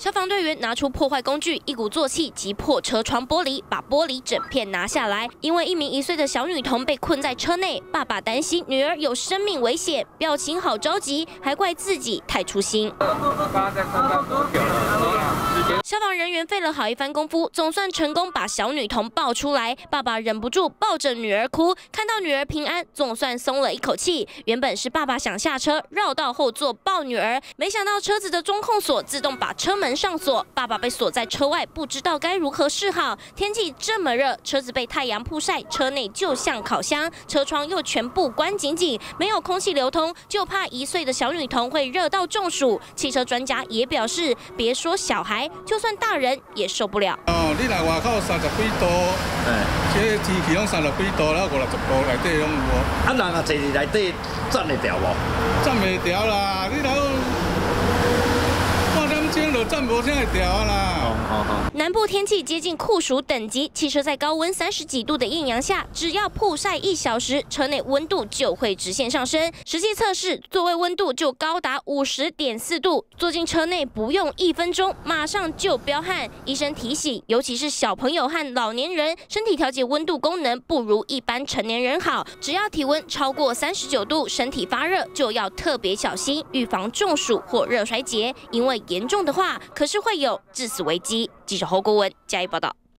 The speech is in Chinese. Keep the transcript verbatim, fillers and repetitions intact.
消防队员拿出破坏工具，一鼓作气击破车窗玻璃，把玻璃整片拿下来。因为一名一岁的小女童被困在车内，爸爸担心女儿有生命危险，表情好着急，还怪自己太粗心。消防人员费了好一番功夫，总算成功把小女童抱出来。爸爸忍不住抱着女儿哭，看到女儿平安，总算松了一口气。原本是爸爸想下车绕到后座抱女儿，没想到车子的中控锁自动把车门上锁，爸爸被锁在车外，不知道该如何是好。天气这么热，车子被太阳曝晒，车内就像烤箱，车窗又全部关紧紧，没有空气流通，就怕一岁的小女童会热到中暑。汽车专家也表示，别说小孩，就算大人也受不了。 哦，你来外口三十几度，哎，这天气拢三十几度，然后五六十度内底拢有。啊，人啊坐伫内底，站会掉无？站袂掉啦，你老半点钟就站无啥会掉啊啦。 南部天气接近酷暑等级，汽车在高温三十几度的艳阳下，只要曝晒一小时，车内温度就会直线上升。实际测试，座位温度就高达五十点四度，坐进车内不用一分钟，马上就飙汗。医生提醒，尤其是小朋友和老年人，身体调节温度功能不如一般成年人好，只要体温超过三十九度，身体发热就要特别小心，预防中暑或热衰竭，因为严重的话，可是会有致死危机。记者侯国文加以报道。